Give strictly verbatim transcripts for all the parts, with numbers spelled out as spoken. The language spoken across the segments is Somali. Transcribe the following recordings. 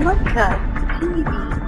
Mudcut T V.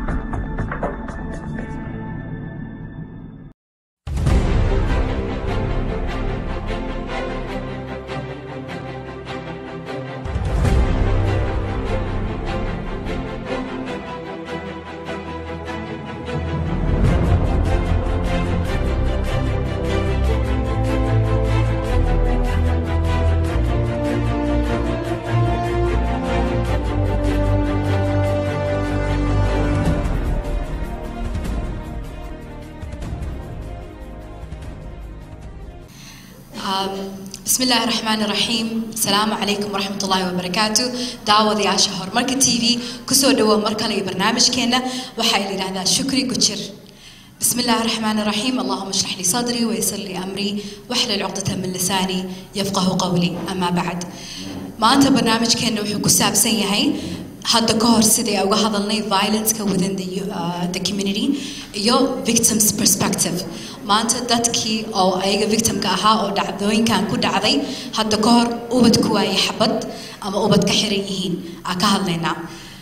بسم الله الرحمن الرحيم السلام عليكم ورحمة الله وبركاته دعوة يا شهر مركز تي في كسو دوا مركز لي برنامج كنا وحيل هذا شكري كتشر بسم الله الرحمن الرحيم اللهم اشرح لي صدري ويسر لي أمري واحلل عقدة من لساني يفقه قولي أما بعد ما أنت برنامج كنا وحكو ساب سيهاي هذا كهر سيدي أو هذا الني violence كا within the uh, the community يو victims perspective ما أنت دتكي أو أي victim كأها أو دعوين كان كود عذي هذا كهر أوبد كواي حبط أما أوبد كحريين أكهل لنا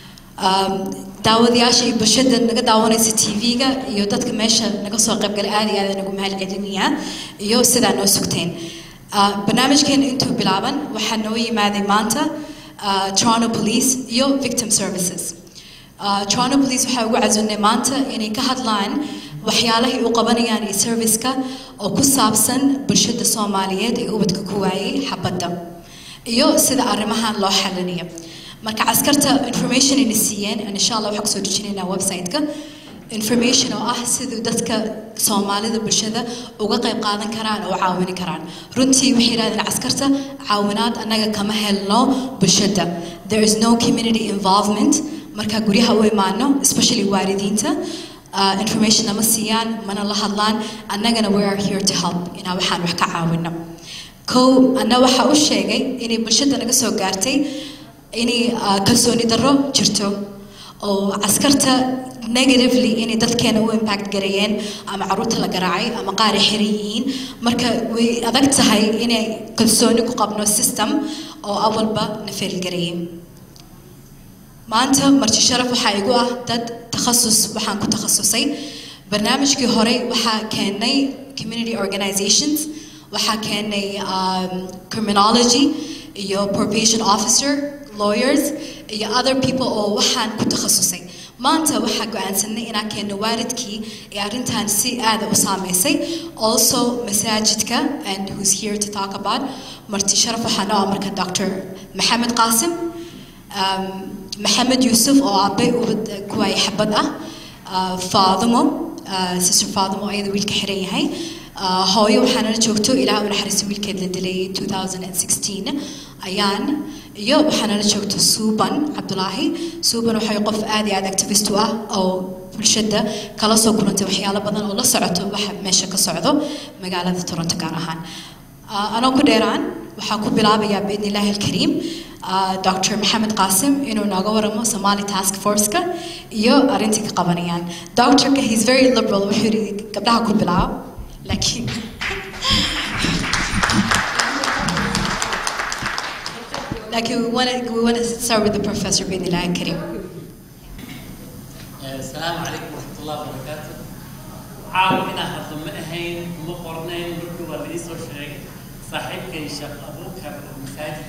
داود ياشي بشدة نقد داونا سي تي في كا يو دتك ماشى نقص قبل قال آدي هذا نقوم هالعدنية يو سيدا نو سكتين برنامج كان أنتو بلعبن وحنوي ماذا ما أنت Uh, Toronto Police iyo Victim Services. Uh, Toronto Police waxay ugu casuunay maanta inay ka hadlaan waxyaalaha ay u qabanayaan ee service-ka oo ku saabsan bulshada Soomaaliyeed ee ubadka ku waayay xabadda iyo sida arrimahan loo xalinayo. Marka askarta information ay siiyeen insha Allah waxa ku soo dejinaynaa website-ka information oo ah sida dadka Soomaalida bulshada uga qayb qaadan karaan oo caawin karaan runtii waxay yiraahdeen askarta caawinaad anaga kama helno bulshada there is no community involvement marka guriyaha u imaano especially waalidiinta information ama siiyaan mana la hadlaan anagana we are here to help ina waxaan wax ka caawino ko ana waxa uu sheegay inay bulshada naga soo gaartay inay kalsooni darro jirto oo askarta negatively inay dadkeena u impact gareeyeen ama caruurta la garaacay ama qaar xiriyiin marka way adag tahay inay kalsooni ku qabno system oo awalba nafeel gareeyeen maanta marti sharaf waxa igu ah dad takhasus waxaan ku takhasusay barnaamijkii hore waxa keenay community organizations waxa keenay criminology iyo probation officer lawyers iyo other people oo waxaan ku takhasusay maanta waxa go'aansanay inaan keeno waalidkii ee arintan si aad u saameysay also masaajidka and who's here to talk about marti sharaf waxana marka Doctor Mohammed Qasim um Mohammed Yusuf oo aabay ku ay xabad ah Faadimo sister Faadimo ayada wiilka xiran yahay hooyo waxaana joogto ilaa uu naxariis wiilkeed la dilay two thousand sixteen ayaan iyo waxaana joogto Suuban Cabdulaahi Suuban waxay qof aad iyo aad activist u ah oo bulshada kala soo kulantay waxyaalo badan oo la socoto waxa meesha ka socdo magaalada Toronto gaar ahaan ana ku dheeraan waxa ku bilaabayaa biidnillaahi alkariim Doctor Mohammed Qasim inuu naga waramo Somali Task Force-ka iyo arintii ka qabanayaan Doctor-ka he's very liberal wuxuu yiri gabdhaha ku bilaab laakiin Like we want to, we want to start with the professor بإذن الله الكريم. السلام عليكم ورحمة الله وبركاته. عاونا هذا مأهين مقرنين بركوا والرئيس والشريك صاحب كي شاب أبوك المساجد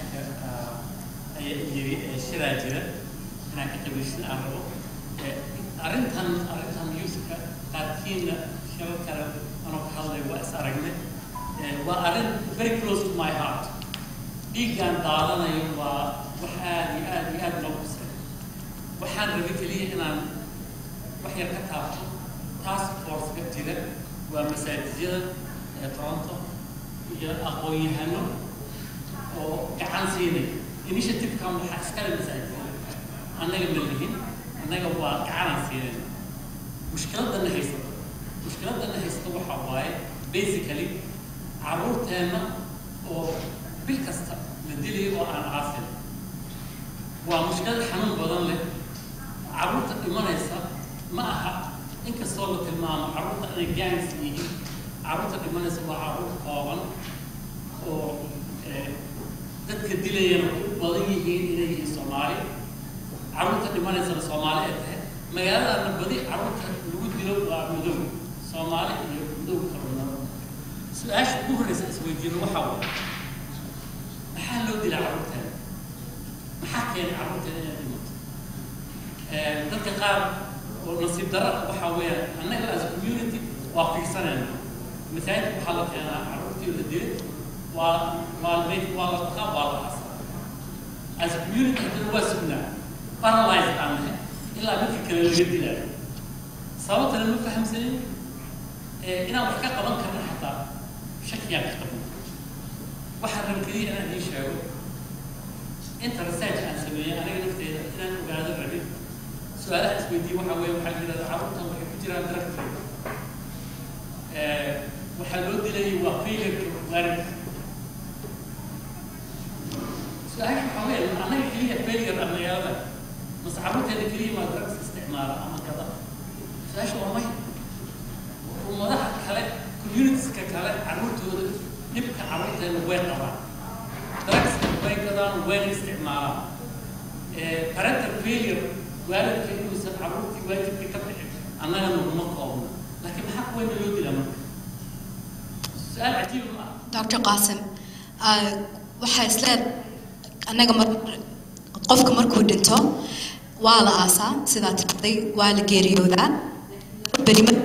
الشراجرة هناك تبيش الأمر. أرنتهم أرنتهم يوسف قادين شركة أنا بحضر وأسرعنا وأرن very close to my heart. dhiigaan daadanayo waa wax aad iyo aad iyo aad loo qusay waxaan rabay kaliya inaan wax yar ka taabto task force-ka jira waa masaajidada ee Toronto iyo aqoon-yahano oo gacan siinay initiative-kan waxaa iskale masaajidada annaga ma lihin annaga waa gacanaan siinay mushkiladana haysato mushkiladana haysato waxa waaye basically caruurteena oo بالكسر للدليل وعن عاصم ومشكلة حنون بدن له عروض إيمان يسا معها إنك صلة المام عروض أنا جانس ليه عروض إيمان يسا وعروض قاون و ذاتك الدليل بدنيه إليه الصومالي carruurta dhimanaysa Soomaali ay tahay magaalada badi carruurta lagu dilo waa madow Soomaali iyo madow kalena su'aasha ugu horreysa isweydiin waxa weeye maxaa loo dilaa carruurta maxaa keenay carruurta inay dhimato ee dadka qaar oo nasiib darro waxa weeye annaga as community waa fiirsanayna مثال حالة أنا عرفتي الدين والبيت والقطاع والعصر as a community هذا واسمنا paralyzed عنها إلا مثل كلام الجدي لا صوت أنا مفهم سنين أنا بحكي قبل كنا حتى شكل يعني قبل واحد من كذي أنا هي شاور أنت رسالة عن سمية أنا قلت أنا قاعد أعرف سؤال اسمه دي وحوي وحاجة هذا عرفتها وحكي كتير عن درجة وحلود لي وقيلك غير سؤال حوالي أنا كلية فيلير الرياضة مصعبت هذه كلية ما درس استعمار أما كذا سؤال شو أمي وما ضحك كله كوميونيتيز كله عروت نبكي عروت هذا وين طبعا درس وين كذا وين استعمار parental failure والد في إنه عروت وين في كتب أنا أنا مقاومة لكن حق وين اللي لما سؤال عجيب دكتور قاسم waxaa isla anaga mar qofka markuu dhinto waa la aasaa sidaa tirday waa la geeriyoodaa berima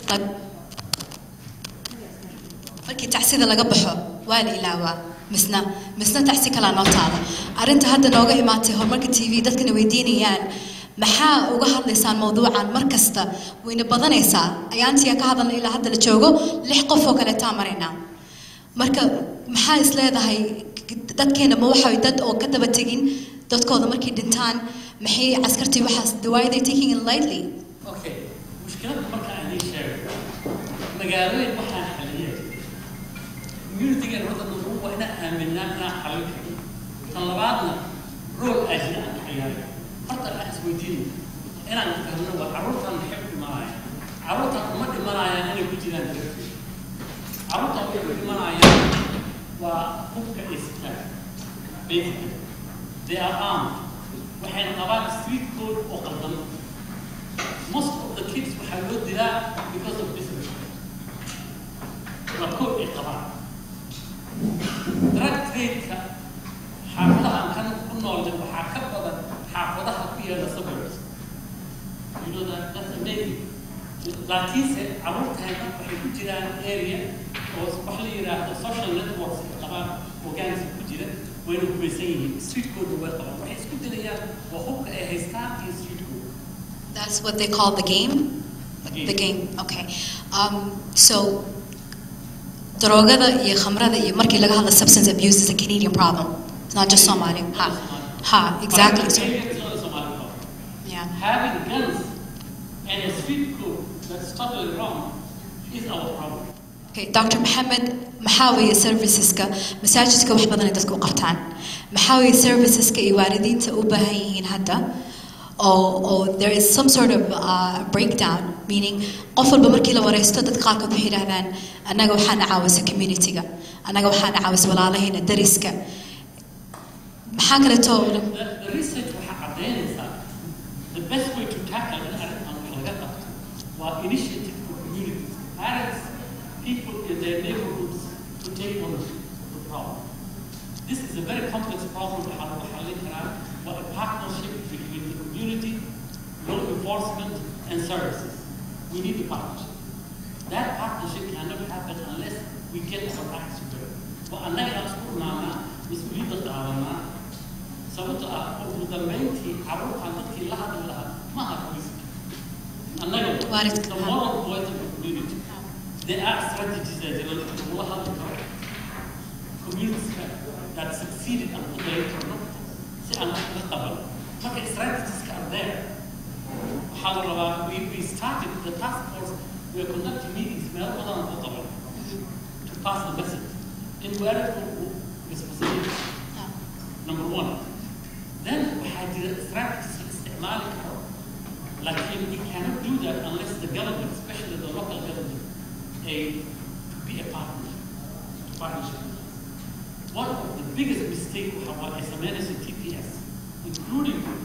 markii tacsida laga baxo waa la ilaawaa misna misna tacsi kala noo taala arinta hadda nooga imaatay horumarka T V dadkana weydiinayaan maxaa uga hadlaysaan mawduucan markasta wayna badanaysaa ayaantii ka hadalna ilaa hadda la joogo lix qof oo kale taamarayna marka maxaa is leedahay dadkeena ma waxa dad oo ka daba tagin dadkooda markii dhintaan maxay askartii waxaas why they taking it lightly okay mushkilada marka aan sheego magaalooyin waxa xaliyay community-ga wadada waa ina aaminaa xalin tan labaadna role ajna aan xayay horta aan isweydiin inaan fahmno waa carruurtan xib dhimanaya carruurtan uma dhimanayaan inay ku jiraan carruurtan waxay ku dhimanayaan waa hubka istaan basically they are armed waxayna qabaan street code oo qaldan most of the kids waxaa loo dilaa because of business waa code ay qabaan drug trade-ka xaafadaha aan kan ku noolnay waxaa ka badan xaafadaha ku yaala suburbs you know that that's amazing laakiinse carruurtayna waxay ku jiraan area oo wax la yiraahdo social networks qabaan organic ku jira wayna ku baysan yihiin street code waa qabaan waxay isku dilayaan waa hubka ay haystaan iyo street code that's what they call the game the game, the game. Okay um so drogada iyo khamrada iyo markii laga hadlo substance abuse is a Canadian problem it's not just Somali ha ha exactly so yeah having guns and a street code that's totally wrong is our problem okay Doctor Mohammed maxaawiye serviceska masaajidka wax badan ay dadku u qabtaan maxaawiye serviceska iyo waalidiinta u baahan yihiin hadda or or there is some sort of uh, breakdown meaning qof walba markii la wareysto dad qaarkood waxay yiraahdaan anaga waxaan caawisa community-ga anaga waxaan caawisa walaalaheena dariska maxaa kale too the research waxa cadeynaysa the best way to tackle arrintan laga qabto waa initiative for communities parents people in their neighborhoods to take ownership of the problem this is a very complex problem how to handle it what a partnership between the community law enforcement and services we need a partnership that partnership cannot happen unless we get our acts together wa annaga askurnaana mas'uuliyadda qaadanaa sababtoo ah ugu dambeyntii carruurtan dadkii la hadli lahaa ma aha police annaga the moral voice of the community there are strategies that they will have communities that succeeded and put their internet si aan la qaban marka strategies are there waxaa la rabaa we we started the task force we are conducting meetings meel badan ku qaban to pass the message in where responsibility number one then waxaa jira strategies isticmaali karo lakin we cannot do that unless the government especially the local government a to be a partner partnership one of the biggest mistakes is a managed T P S including uh,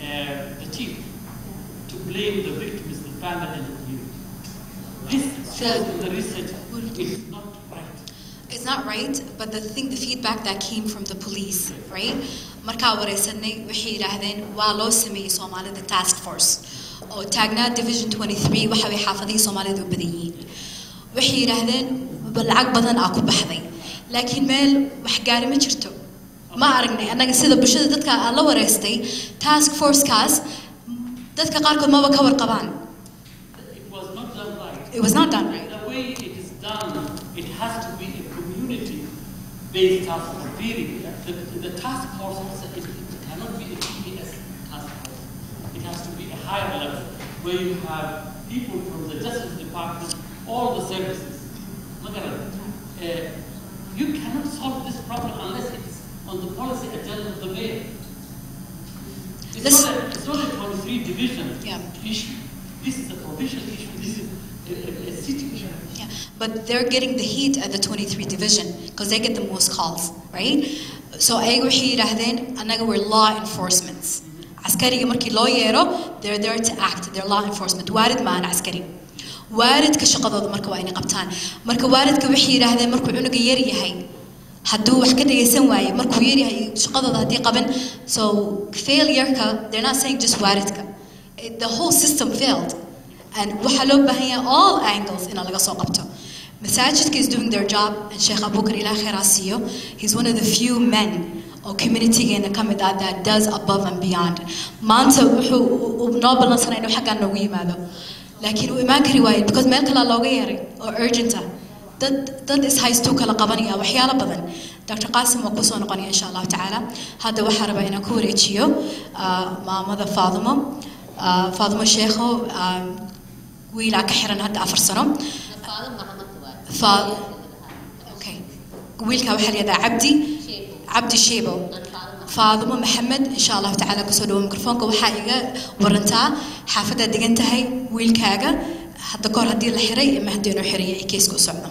the chief to blame the victim is the family and the community. This shows in the research is not right. It's not right, but the thing, the feedback that came from the police, right? Marka wareysanay waxay yiraahdeen waa loo sameeyay Soomaalida task force oo taagnaa division twenty-three waxa way xaafadii Soomaalida u badan yihiin. Waxay yiraahdeen lacag badan aa ku baxday, laakiin meel wax gaari ma jirto. Ma aragnay anaga sida bulshada dadka la wareystay task force kaas dadka qaarkood ma ka warqabaan. It was not done right. It was not done right. The way it is done, it has to be a community-based task force. Really, the, the task force it, it cannot be a T B S task force. It has to be a higher level where you have people from the Justice Department, all the services. Look at it. Uh, you cannot solve this problem unless it's on the policy agenda of the mayor. It's, not a, it's not a twenty-three division yeah. issue. This is a provincial issue. This is a, a, a city issue. Yeah, but they're getting the heat at the twenty-three division because they get the most calls, right? So ayaga waxay yiraahdeen anaga we're law enforcement. Askariga markii loo yeero, they're there to act. They're law enforcement. Waarid ma ana askari. Waaridka shaqadooda marka waa inay qabtaan. Marka waaridka waxay yiraahdeen markuu cunuga yar yahay hadduu wax ka dhageysan waayo markuu yar yahay shaqadooda hadii qaban. So failure-ka, they're not saying just waaridka. The whole system failed. And waxa loo baahan yahay all angles in laga soo qabto. Masajidka is doing their job, and Sheikh Abubakar Ila Khairasiyo, he's one of the few men or community in kamid ah that does above and beyond. Maanta wuxuu noo balansanay inuu xaggan noogu yimaado. Laakiin uu imaan kari waayay because meel kale looga yeeray oo urgent ah. Dad dad is haysto kala qabanaya waxyaalo badan. Doctor Qasim waa ku soo noqonaya insha Allah taala. Hadda waxa rabaa inaan ku wareejiyo maamada Faadimo. Faadimo Sheekho wiil ka xiran hadda afar sano. Faadimo okay. wiilka waxa la yiraahdaa Abdi Abdi Shebo. Faadimo Maxamed insha Allah taala ku soo dhawo mikrofoonka waxa iga warantaa xaafada degan tahay wiilkaaga hadda koor hadii la xiray ma hadii inuu xiriyay ay keesku socdo.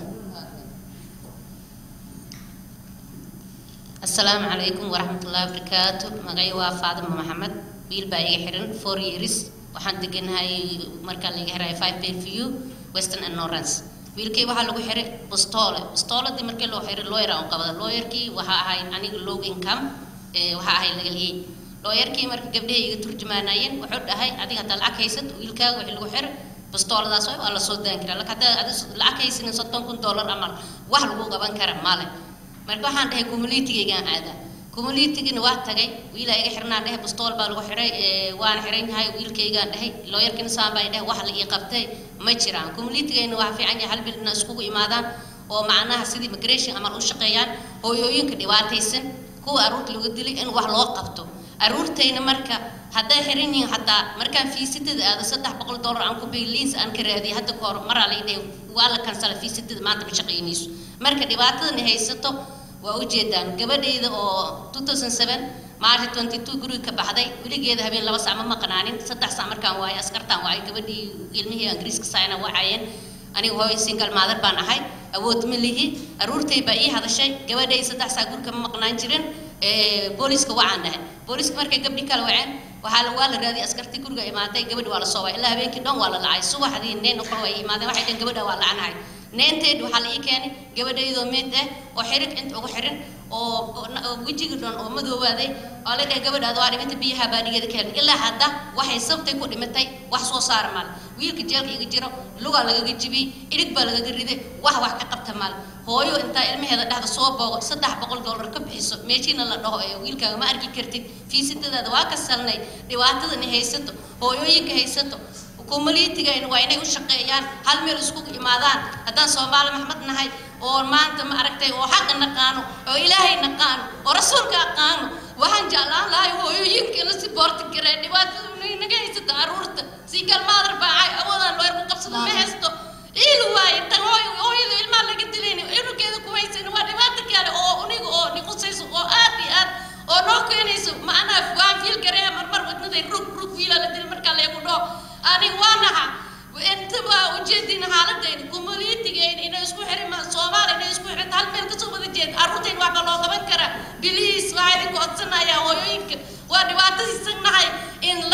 Assalamu alaykum wa rahmatullahi wa barakatuh. Magay waa Faadimo Maxamed wiil baa iga xiran four years waxaan deganahay marka la iga xiray five Bayview Western and Lawrence. wiilkay waxa lagu xiray Bostole Bostoladi markii loo xiray lawyer aan qabada lawyerkii waxa ahay aniga low income ee waxa ahay laga leeyay lawyerkii markii gabdhaha iga turjumaanayeen wuxuu dhahay adiga hadda lacag haysid wiilkaaga wixii lagu xiray Bostoladaas waa la soo daan karaa lacag hadda lacag haysin soddon kun dollar amal wax lagu qaban kara maalin marka waxaan dhahay community-ga aada community-gina waa tagay wiilaa iga xirnaa dhahay Bostol baa lagu xiray ee waan xiran yahay wiilkayga dhahay lawyerkina saan baa dhahay wax la ii qabtay ma jiraan community-gayna waa fiican yahay hal bil in isku imaadaan oo macnaha sidii immigration amal u shaqeeyaan hooyooyinka dhibaataysan kuwa aruurta lagu dilay in wax loo qabto aruurtayna marka hadday xiran yihiin hataa markaan fiisidada aado saddex boqol dollar aan ku biiliis aan ka raadiyay hadda koor mar la idhay waa la kansala fiisidada maanta ma shaqeynayso marka dhibaatadan haysato waa u jeedaan gabadheeda oo two thousand seven March twenty-two guriga ka baxday wiligeeda habeen laba saac ma maqnaanin saddex saac markaan waay askartaan waay gabadhii ilmihii Ingiriiska saayna waayeen aniga hooyo single mother baan ahay awood ma lihi aruurtay baa ii hadashay gabadhay saddex saac guriga ma maqnaan jirin ee booliska waxaan dhahay booliska markay gabdhi kala waceen waxa la waa la raadiyay askartii guriga imaaday gabadh waa la soo waay ilaa habeenkii dhan waa la lacay subaxdii neen oo kale way imaadeen waxay dhan gabadha waa lacanahay neenteed waxa la ii keenay gabadheedo meed ah oo xirig inta ugu xiran oo wajiga dhan oo madoobaaday oo la dhahay gabadhaadu waa dhimata biyaha baadigeeda keen ilaa hadda waxay sabtay ku dhimatay wax soo saar mal wiilka jeelka iga jiro luga laga jibiyay irig baa laga riday wax wax ka qabta mal hooyo inta ilmaheeda dhaxda soo boogo saddex boqol dollar ka bixiso meeshina la dhaho ee wiilkaaga ma arki kartid fiisidada waa ka salnay dhibaatada ni haysato hooyooyinka haysato community-ga waa inay u shaqeeyaan hal meel isku imaadaan haddaan Soomaali Maxmed nahay oo maanta ma aragtay oo xaq naqaano oo Ilaahay naqaano oo rasuulka aqaano waxaan jeclaan lahay hooyooyinka la support garay dhibaatada inaga haysato aruurta si kalmaadar baacay awoodaan loo yarku qabsado ma haysto ilu waay tan hooyada ilmaha laga dilayna inugeeda ku haysan waa dhibaato kale oo uniga oo niqusayso oo aad iyo aad oo noo keenayso macnaha waan fiil garay marmar wadnaday rug rug wiila la dil marka la igu dhoo ani waanaha inta waa ujeedina xaaladayna community-ga inay isku xirmaan Soomaaliya inay isku xirtaan hal meel ka soo wada jeed aruurteen wax loo qaban kara biliis waa idin codsanaya hooyooyinka waa dhibaatadiisan nahay in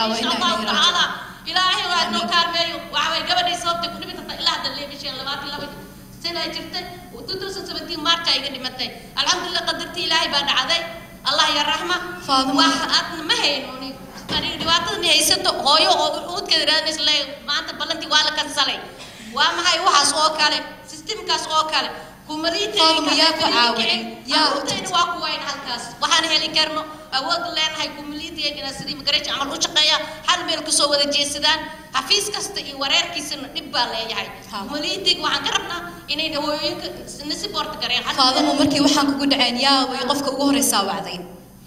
إن شاء الله تعالى إلهي وأنو كارميو وعوي قبل يصوت كل بيت إلا هذا اللي بيشين لبعض الله سنة جرت وتدرس سبتين مارك أيقني متى الحمد لله قدرت إلهي بعد عذي الله يا الرحمة واحد ما هينوني أنا دواتني هيسد هايو أود كذا نسلي ما أنت بلنتي ولا كنسلي وما هاي وحاس أوكاله سيستم كاس أوكاله كمريتي ياكو عاوي يا تين واكو وين هالكاس وحنا هلي كرنو أود لين هاي كمريتي أجنا سري مقرش عمل وشقيا هل ملك سوى الجسدان حفيز كستي ورير كيسن نبالة ياهي كمريتي وعن قربنا إني نهويك نسبورت كريان فاضل مركي وحنا كقول عين يا ويقفك وجهر يساوي عذين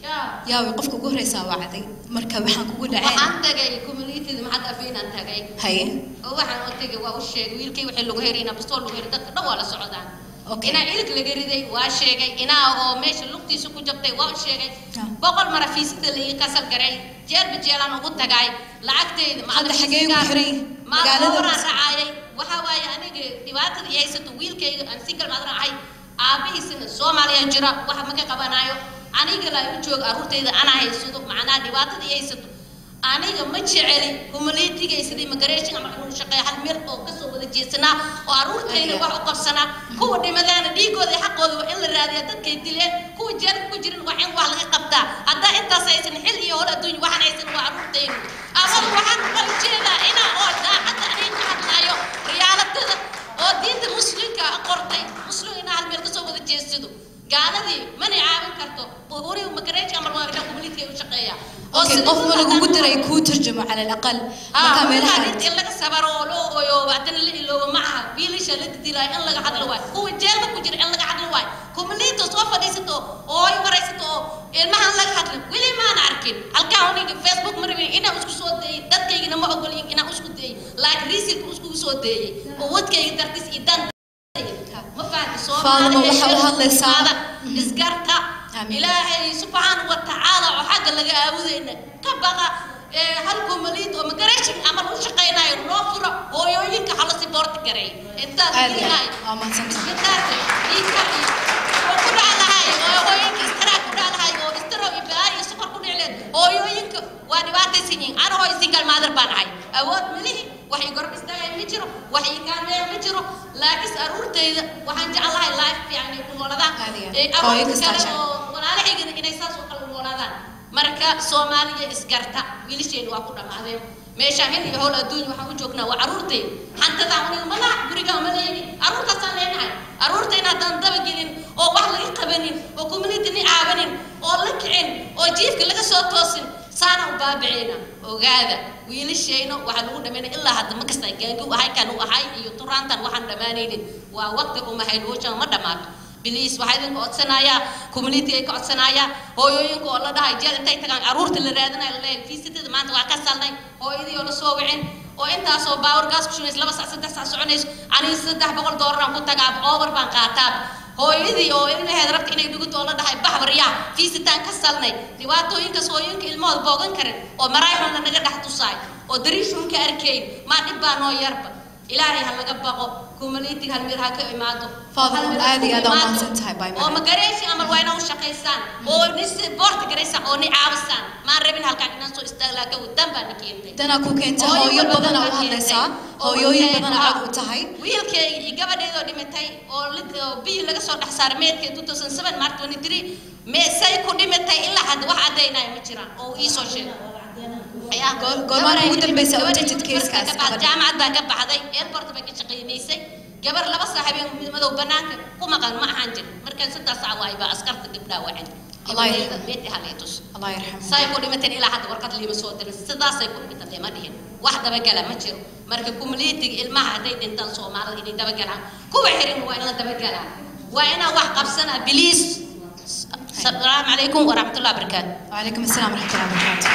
يا ويقفك وجهر يساوي عذين مركي وحنا كقول عين وحنا تجي كمريتي ما حد أفينا تجي هاي وحنا تجي وأوشيء ويلكي وحلو غيرنا بستول غير ده دوالة سعودان إنا إلك لجريدي واشيء إنا هو مش لقتي سكو جبتي واشيء بقول مرة في ست اللي كسر جري جرب جيلان وقلت جاي لعكتي ما هذا حقيقي وحري ما هو رعاية وحواي أنا دوات يعيش تويل كي أنسيكر ما أدري أبي سن سوماليا جرا واحد مكان قبنايو أنا قلا يجوك أروتي أنا هي سودو معنا دوات يعيش أنا يوم تشعلي كمليتي جاي سدي مقريش عم يكون شقي حل مير أو كسر وده جسنا وأروح تاني وأقف سنة كود مثلا ديجو ذي حق وإلا الراديات كيدلين كود جر كوجرين وحين وحلا قبضة هذا أنت سايسن حل يهول الدنيا وحنا يسن وأروح تاني أول وحنا قلتنا هنا أو ده حتى أنا يجي أيوه ريالة كذا أو دين المسلم كأقرطي مسلم هنا حل مير كسر وده جسدو قال ذي من يعاون كرتو بوري ومقريش عمل وارجع كمليتي وشقيا أوكي قف ملك قدر يكون ترجمة على الأقل ما كان ملحد إلا كسبروا لو ويو بعدين اللي لو معها بيليش اللي تديله إلا قعد الواي هو جال كوجر إلا قعد الواي كمليت صوفة ديستو أو يوريستو المهن لك حد ولي ما نعرفين الكاوني فيسبوك مربي إنا أسكو صوت دي دت كي إنا ما أقولين إنا أسكو دي لايك ريسيل أسكو صوت دي وود كي ترتيس إدان ما فاهم صوت فاضل وحول هذا الساعة إسقرتا إلهي سبحانه وتعالى وحق اللي جاوزينه كبقى هلكم مليت ومقريش عمل وشقينا ينوفر هو يوينك على سبورت قري انت هاي اه ما سمعت انت يكفي وكل على هاي هو يوينك استرا كل على هاي هو استرا يبقى يسفر كل عليه هو يوينك وادي وادي سنين انا هو سنجل مادر بان هاي اود ملي وحي قرب استاي مجرو وحي كان مجرو لكن ارورتي waxaan jeclahay live yani kulada ee walaal xigin inay saas u qalmoonadaan marka Soomaaliya isgarta wiilasheen waa ku dhamaadeen meesha hel iyo howl adduun waxaan u joognaa waa aruurtay hantada aniga ma laha guriga ma leeyni aruurta saan leenahay aruurta in hadan daba gelin oo wax laga qabanin oo community ni aabanin oo la kicin oo jiifka laga soo toosin saana u baabiciina ogaada wiilasheena waxa lagu dhameeyay ilaa hadda ma kasta gaangu waxa kan u ahay iyo turaantan waxaan dhamaanaynin waa waqti uma haydoojan ma dhamaato bilis waxa idin codsanaya community ay codsanaya hooyooyinka oo la dhahay jeel intay tagaan aruurta la raadinayo leey fiisada maanta waa ka salnay hooyadii oo la soo wicin oo intaas oo baawar gaas ku shumays laba saac saddex saac soconayso ani saddex boqol doolar ku tagaa over baan qaataa hooyadii oo ilmaheed rabta inay dhigto oo la dhahay baxbariya fiisitaan ka salnay dhibaatooyinka sooyinka ilmood boogan karin oo maraayxun la naga dhax tusay oo dariishun ka arkay ma dhibaan oo yarba ilaahay ha laga baqo community hal mir ha ka imaado فاضل عادي هذا ما سنتهاي باي oo ma gareeshi ama wayna u shaqeysaan oo nis boort gareeysan oo ni caawsan ma rabin halka inaan soo istaaglaaka u damba nikiintay dana ku keenta hooyo badan oo hadlaysa hooyooyin badan aad u tahay wiilkayga iyo gabadheedo dhimatay oo biyo laga soo dhax saaray meedkay two thousand seven march twenty-three meesay ku dhimatay ilaa hadda wax cadeynay ma jiraan oo ii soo sheegay ayaa goormaan ugu dambeysay oo jajid keeskaas gabadha jaamacadda ka baxday airport bay ka shaqeynaysay gabar laba saaxiib madow banaanka ku maqan ma ahaan jir markaan saddex saac waay ba askarta gabdha waxay الله يرحمه بيتي هاليتوس الله يرحمه سايكو دمتين إلى حد ورقة اللي مسود السدا سايكو دمتين ما دهين واحدة بقى ما تشير مركب كمليتي الماء هديت انت صوم على إني دبقة كوب حريم وأنا دبقة وأنا واحد قبسنا بليس السلام عليكم ورحمة الله وبركاته وعليكم السلام ورحمة الله وبركاته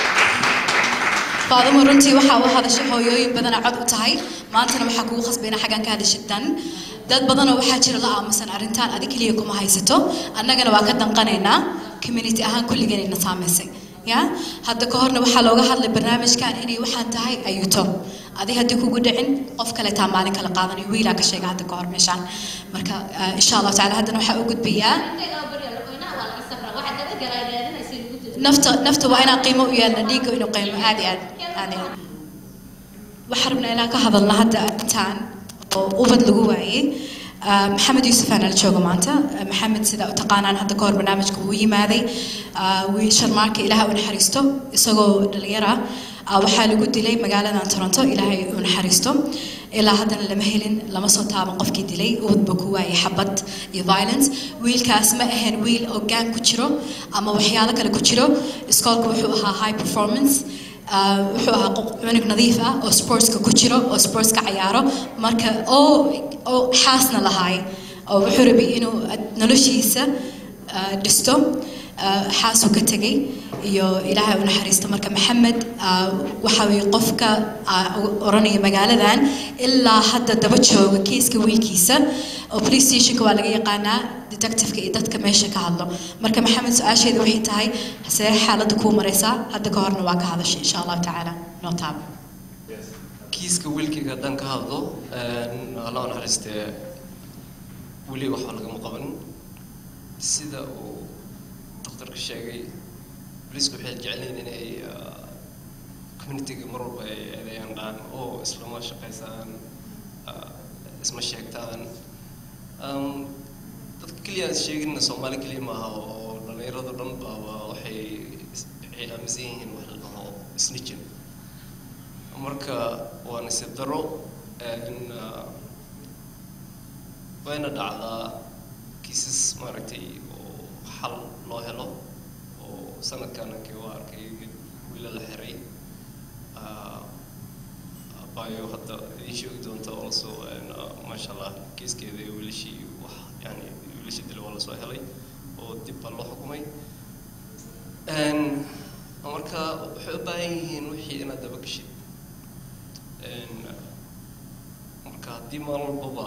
فاضل مرنتي وحا وهذا الشيء هويوين بدنا عد وتهاي ما أنتنا وحكوا خص بينا حاجة كهذا شدًا dad badan oo waxa jira la aamusan arintan adig kaliya kuma haysato annagana waa ka danqanaynaa community ahaan kulligeena saameysay ya hadda ka horna waxa looga hadlay barnaamijkan inay waxaan tahay ayuto adi hadii kugu dhicin qof kale taa maalin kala qaadanayo wiila ka sheegay hadda ka hor meeshan marka insha Allah taala hadana waxa u gudbiyaa nafta nafta waa inaan qiimo u yeelna dhiigga inuu qiimo aad iyo aad aad iyo aad waxaan rabnaa inaan ka hadalna hadda intaan oo ubad lagu waayey maxamed yuusuf aan la joogo maanta maxamed sida u taqaanaan hadda ka hor barnaamijka uu yimaaday wiil sharmaarka ilaahay u naxariisto isagoo dhalinyar ah waxaa lagu dilay magaaladan Toronto ilaahay u naxariisto ilaa haddana lama helin lama soo taaban qofkii dilay ubadba ku waayey xabad iyo violence wiilkaas ma ahayn wiil oo gaan ku jiro ama waxyaalo kale ku jiro iskoolka wuxuu ahaa high performance wuxuu ahaa cunug nadiif ah oo sportska ku jiro oo sportska ciyaaro marka oo oo xaasna lahaay oo wuxuu rabay inuu noloshiisa dhisto xaasuu ka tegay iyo ilaahay u naxariisto marka maxamed waxa uu qofka oranaya magaaladan ilaa hadda daba jooga kiiska wiilkiisa oo police stationka waa laga yaqaanaa detective-ka iyo dadka meesha ka hadlo marka maxamed su'aasheedu waxay tahay see xaaladda kuu maraysaa hadda ka horna waa ka hadashay insha Allah tacaala noo taab kiiska wiilkayga haddaan ka hadlo Allah u naxariistee weli waxa lagama qaban sida uu doctorka sheegay police waxay jecleen inay community-ga mar walba ay eedeeyaan dhaan oo isla ma shaqaysaan isma sheegtaan dadka keliya aan sheegin Soomaali keliya maaha oo dhalinyarada dhan baa waxay aaminsan yihiin wax la dhaho snitching marka waa nasiib daro in wayna dhacdaa kiisas maaragtay oo xal loo helo oo sanadkan ka waa arkay wiil la xiray بايو هذا يشوف دون تواصل أنا ما شاء الله كيس كذا ولا شيء وح يعني ولا شيء دلوا على سواهلي وتبى الله حكومي أن أمريكا حباين وحي أنا دبك شيء أن أمريكا دي مال بابا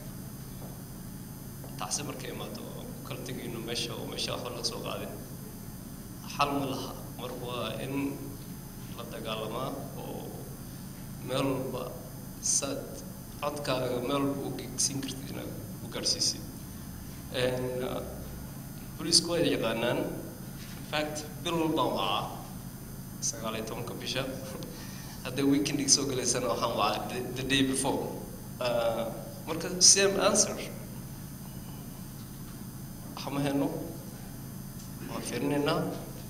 تعسب أمريكا ما تو كلتك إنه مشى ومشى خلاص سوق عادي حل ملها مروا إن لا تقالما meel ba sad codkaaga meel uu gegsin kartid inaad u gaarsiisid booliisku way yaqaanaan in fact bil baan wacaa sagaal iyo tobanka bisha hadday weekendig soo galaysana waxaan wacaa the day before marka same answer waxama hayno waan fiirinaynaa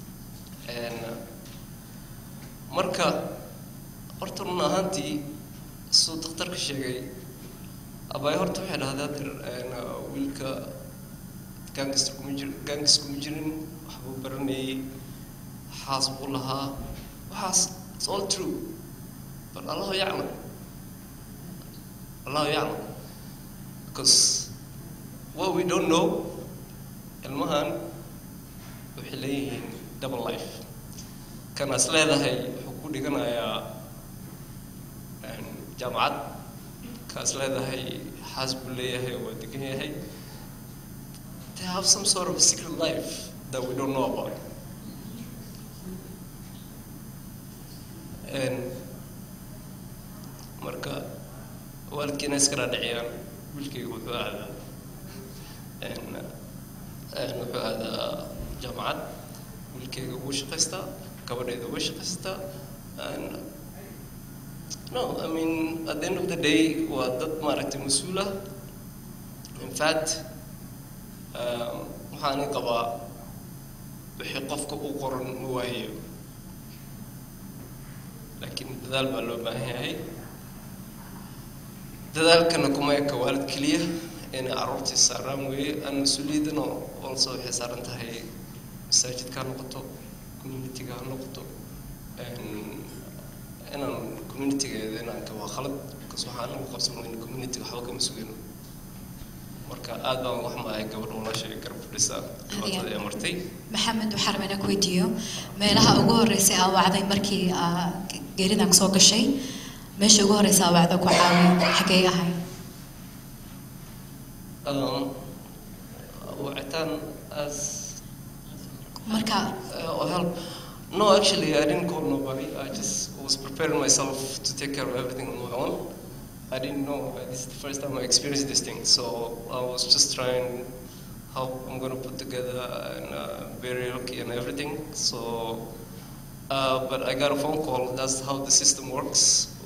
marka horta run ahaantii suu daktarka sheegay abaay horta waxay dhahdaa wiilka gaangista kuma jir gaangis kuma jirin waxbuu baranayay xaas buu lahaa waxaas it's all true but allahu yaclam allahu yaclam because what we don't know ilmahan waxay leeyihiin double life kana is leedahay wuxuu ku dhiganayaa جامعات كاس لهذا هي حسب ليه هي ودقنيه هي they have some sort of a secret life that we don't know about and مركا والدكي ناس كرا دعيان بالكي وحو هذا and and هذا جامعات بالكي وش قستا كبر إذا وش قستا and no, I mean, at the end of the day, what that maaragtay mas'uula. In fact, waxaan qabaa wixii qofka uu qoran waayo. Laakiin dadaal baa loo baahan yahay. Dadaalkana kuma eka waalid keliya in carruurtii saaraan weeye aan mas'uuliyadana also waxay saaran tahay masaajidka ha noqoto, community-ga ha noqoto. أنا community إذا أنا كوا خلط كسبحان الله قبض من community حوالي مسؤولين مركا آدم وحما قبل ولا شيء قرب لسه هذا أمرتي محمد وحرمنا كويديو ما لها أقول رسالة وعدي مركي قرينا كسوق الشيء مش أقول رسالة وعدك وعاوي حكاية هاي وعتان as مركا help. No, actually, I didn't call nobody. I just was preparing myself to take care of everything on my own. I didn't know. This is the first time I experienced this thing, so I was just trying how I'm going to put together a burial key and everything. So, uh, but I got a phone call. That's how the system works.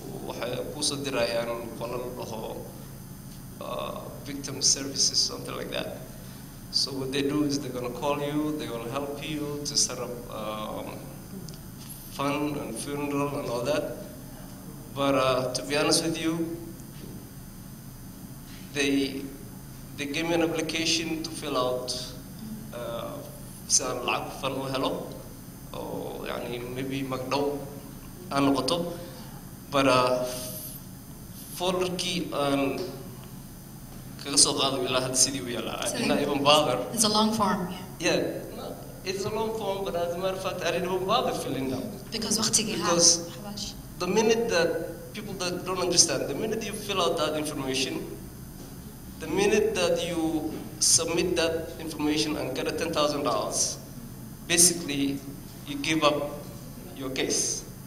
Uh, victim services, something like that. So what they do is they're going to call you, they're going to help you to set up um, fund and funeral and all that. But uh, to be honest with you, they they gave me an application to fill out. سأل العقد فن وهلو أو يعني maybe مقدو أنا قطو. But uh, folder key and كقصة قاضي بالله هذا سيدي ويلا. I did not even bother. It's a long form. Yeah. Yeah, no, it's a long form, but as a matter of fact, I didn't even bother filling out. Because وقتك Because the minute that people that don't understand, the minute you fill out that information, the minute that you submit that information and get a ten thousand dollars, basically you give up your case.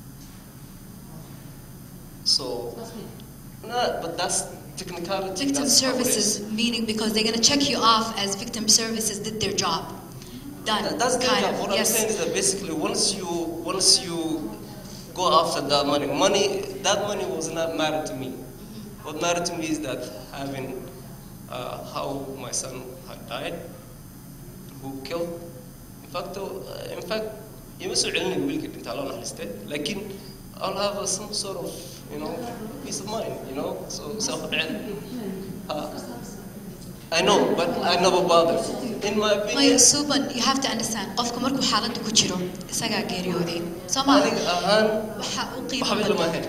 So, no, but that's technicality. Victim that's services, meaning because they're going to check you off as victim services did their job. Done. That, that's their kind job. of, What yes. I'm saying is that basically once you once you go after that money, money that money was not mattered to me. What mattered to me is that having uh, how my son had died, who killed. In fact, uh, in fact, you must علني قبل كده أنت على نحسته. لكن I'll have a, some sort of you know peace of mind, you know. So self uh, I know, but I never bothered. In my opinion. My Suban, you have to understand. قفكم مركو حالته كجرو سجى جريودي. سما. أنا أهان. وحقوقي. بحبل ما هن.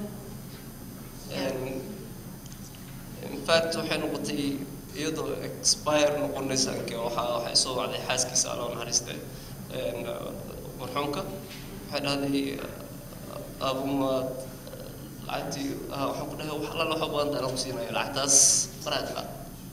And in fact, وحين قلتي يدو expire نقول نسانك وح وحيسوي على حاسك سألون هرسته. مرحومك. حين هذه أبو ما لعتي وحقولها وحلا لو حبان ده نقصينا العتاس فرات لا.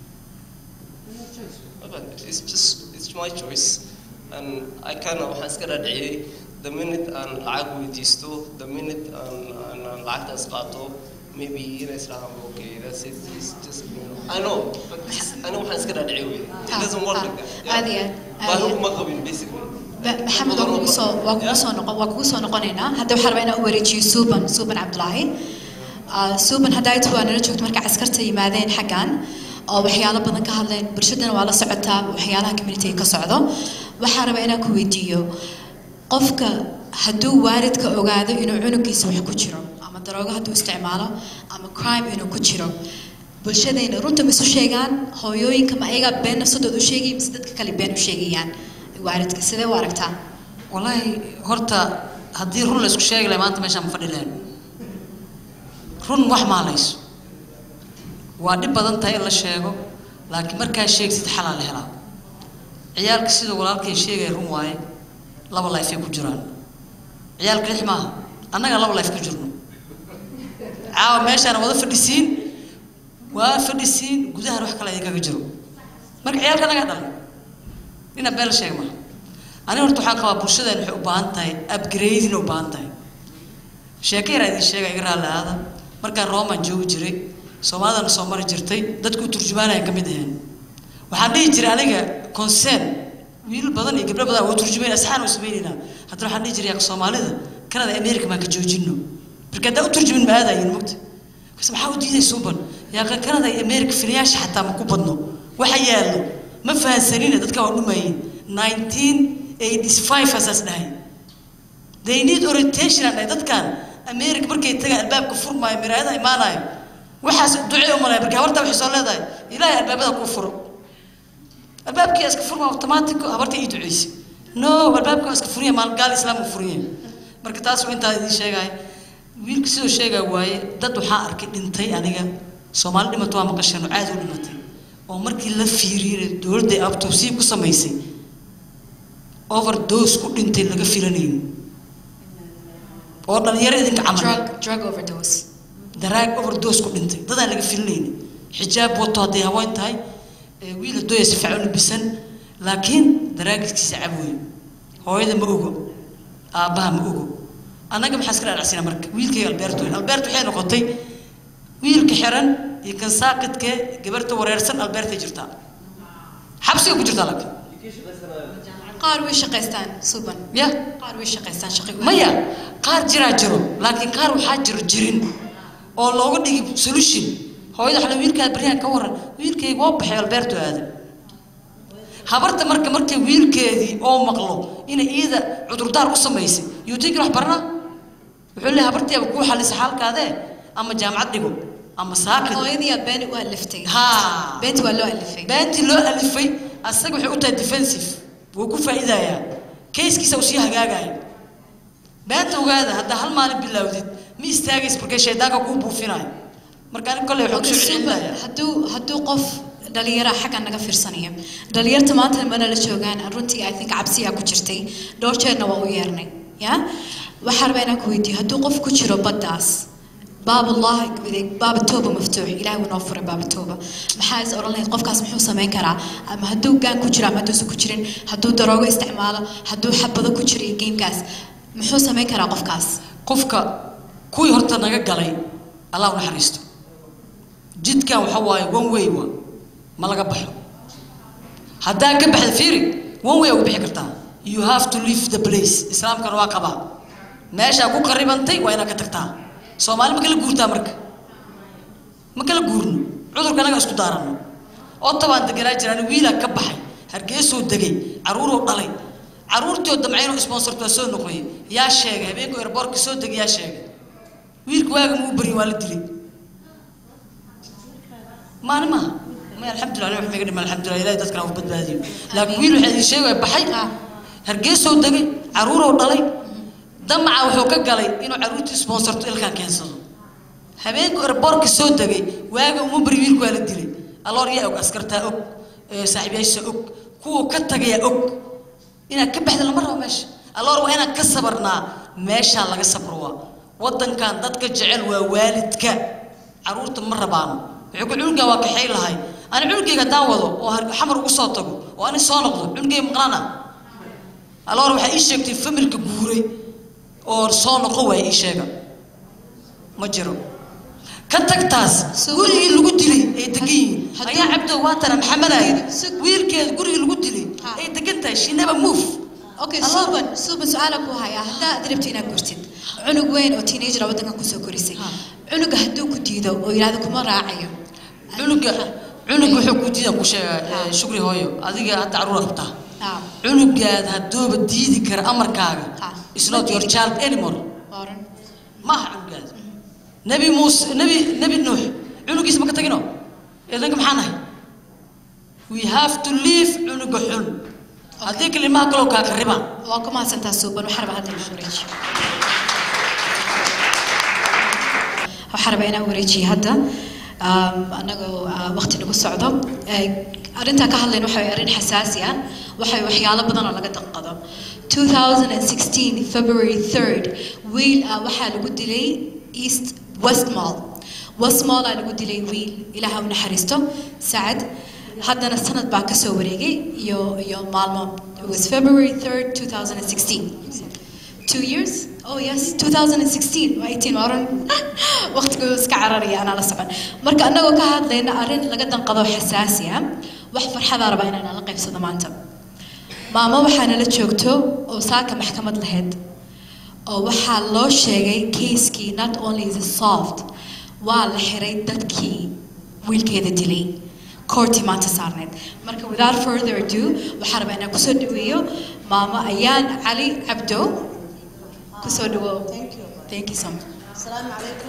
It's just it's my choice, and I kind of has got a the minute and العقد يجيستو the minute and and العقد أسقطه maybe in Islam okay that's it it's just you know I know but I know has got a it doesn't work like that. هذه هذه ما قبل basically. محمد وكوسو وكوسو وكوسو نقولنا هذا وحربنا أوريجي سوبن سوبن عبد الله سوبن هدايت هو أنا رجعت مركز عسكرتي ماذين حقان أو وحياله بدن كهذين برشدنا وعلى سعتها وحيالها كمينتي كصعدة وحربنا كويديو قفك هدو وارد كأوجاده إنه عنق يسوي كتيرو أما دراجة هدو استعماله أما crime إنه كتيرو برشدنا رنت مسوا شيئان هويوين كما إيجا بين نفسه دو شيء مسدد ككلي بين شيئان وارد كسده واركتها والله هرتا هدي رول اسكو شيء لما أنت مش مفردين رون واحد معليش وادي بدن تاي الله شيء لكن مركز شيء تتحلل هلا عيال كسده ولا كي شيء رون واي لا والله في كجران عيال كريح ما أنا قال لا والله في كجران عاو ماشي أنا وظف الدسين وفردسين جوزها روح كلا يجا كجرو مرك عيال كنا قاعدين هنا بيل شيء ما أنا ورتو حاجة برشة ده نحب بانتاي أبجريد نو بانتاي شاكير هذا الشيء يقرأ هذا مرك روما جو جري سوما ده نسومر جرتي ده تكون ترجمانه كمدهن وحنا يجري عليك كونسن ويل بدن يقبل بدن وترجمين أسحان وسبيلنا حتى حنا يجري يا سومالي ده كان ده أمريكا ما كجوجينه بركة ده وترجمين بهذا ينمت بس ما حاول يجي سوبر يا أخي كان ده أمريكا فينياش حتى ما كوبنه وحياله ما فيها سنين ده تكون نمين nineteen eighty-five أساسناهي they need orientation أنا ده كان أمريكا بركة تجا الباب كفر ما يمر هذا ما نايم وحاس دعية وما بركة ورده وحصل هذا إلى الباب ده كفر الباب كيس كفر ما أوتوماتيك هبرت يدعيس نو الباب كيس كفرية ما قال إسلام كفرية بركة تاسو أنت هذه الشيء جاي ويلكسو شيء واي دد waxaa arkay dhintay aniga Soomaali dhimato ama qashan caadi u dhimatay oo markii la fiiriyay dawladda abtoosi ku sameysay overdose ku dhintay laga filanay oo dhalinyaro idinka camal drug drug overdose drug overdose ku dhintay dad aan laga filanay xijaab wato haday haween tahay wiil dooyay si fiican u bisan laakiin drugkiisa cabooy hooyada ma ogo aabaha ma ogo أنا قبل حسكر على عسينا مرك ويل كي ألبرتو ألبرتو حين قطي ويل كحرن يمكن ساقط ك جبرت وريرسن ألبرت جرتا xabsiga ku jirta laakiin qaar way shaqaystaan suban ya qaar way shaqaystaan shaqo maya qaar jiraa jiro laakiin qaar waxaa jiro jirin oo looga dhigi solution hooyada xala wiilkaa beriyaha ka waran wiilkayga waa baxay albeerto aada habarta marka markay wiilkeedii oo maqlo inay iyada cudurdaar u samaysay yuutiinka wax barna wuxuu leeyahay habartiiba kuu xalisa xaalkaadee ama jaamacad dhigo ama saakid hooyadii been waa liftay ha beenti waa loo alifay beenti loo alifay asaga waxay u tahay defensive wuu ku faa'iidayaa kayskiisa uu sii hagaagayo beenta ogaada hadda hal maalin bilowdid ma istaagaysa markay shaydaanka kuu buufinayo marka aniga kolley waxaa kusoo celinaya hadduu hadduu qof dhalinyara xagga naga fiirsanaya dhalinyarta maanta mana la joogaan runtii I think cabsiyaa ku jirtay dhowr jeerna waa u yeernay ya waxaan rabaa inaan ku weydiiyo hadduu qof ku jiro baddaas baab allah baab tooba maftuux ilaahay wuu noo furay baab tooba maxaa is oran lahayd qofkaas muxuu samayn karaa ama hadduu gaan ku jiro ama hadduusan ku jirin hadduu daroogo isticmaalo hadduu xabado ku jiro iyo gamekaas muxuu samayn karaa qofkaas qofka kuwii horta naga galay allah u naxariisto jidkan waxa waaye one way waa ma laga baxo haddaa ka baxda fiiri one way ugu bixi kartaa you have to leave the place islaamkana waa qabaa meeshaa ku qaribantay waa inaad ka tagtaa soomaali ma kala guurtaa marka ma kala guurno cudurka anaga isku daarano oo tabaan deganaa jiraan wiilaa ka baxay hargeysoo degay caruuroo dhalay caruurtii damcaynoo sponsortaa soo noqoyay yaa sheegay habeenkii airportka soo degay yaa sheegay wiilka waaga muu bari waa la dilay maani maaha ma alxamdulillah wax meega dhima alxamdulillah ilaahay dadkana uu badbaadiyo laakiin wiil waxa ii sheegay baxay hargeysoo degay caruuroo dhalay damaca wuxuu ka galay inuu caruurtii sponsorto ilkaan keensado habeenkii airportka soo degay waaga uma bari wiilku waa la dilay aloor yaa og askartaa og saaxiibayaasha og kuwa ka tagaya og inaad ka baxda lama rabo meesha aloor waa inaad ka sabarnaa meeshaa laga sabro waa wadankan dadka jecel waa waalidka caruurta ma rabaano wuxuu ku cunuga waa kaxay lahay ana cunugayga haddaan wado oo xamar ugu soo tago oo ani soo noqdo cunugay maqlana aloor waxay ii sheegtay familka guuray oo soo noqo waa ii sheega ma jiro ka tagtaas gurigii lagu dilay ay degan yihiin ayaa cabdo waa tana maxamadaay wiilkeeda gurigii lagu dilay ay degan tahay she never move okay suban suban su'aala ku haya hadda dirabti inaad gurtid cunug weyn oo teenager ah wadanka kusoo korisay cunuga hadduu ku diido oo yiraahdo kuma raacayo cunuga cunug wuxuu ku diidan ku sheegay shukri hooyo adiga hadda caruur qabtaa cunugaad haddooba diidi kara amarkaaga is not your child anymore ma aha cunugaad nabi muuse nabi nabi nuux cunugiisa ma ka tagino idanka maxaa nahay we have to leave cunuga xun haddii kalimaha kaloo kaa qaribaan waa ku mahadsantaa suuban waxaa rabaa hadda inaan wareejiyo waxaa rabaa inaan wareejiyo hadda annagoo waqti nagu socdo arrintaa ka hadlayna waxay arrin xasaasi ah waxay waxyaalo badan oo laga danqado two thousand sixteen February third wiil waxaa lagu dilay East West Mall West Mall aa lagu dilay wiil ilaaha u naxariisto Saad haddana sanad baa ka soo wareegay iyo iyo maalmo it was February third two thousand sixteen two years oh yes two thousand sixteen waa eighteen waran waqtigu iska cararaya ana la socon marka annagoo ka hadlayna arrin laga danqado xasaasi ah wax farxada raba inaan la qaybsado maanta maamo waxaana la joogto oo saaka maxkamad lahayd oo waxaa loo sheegay case-kii not only is solved waa la xiray dadkii wiilkeeda dilay courti maanta saarneed marka without further ado waxaa rabaa inaan kusoo dhaweeyo maamo ayaan cali cabdo kusoo dhawow thank you thank you so much السلام عليكم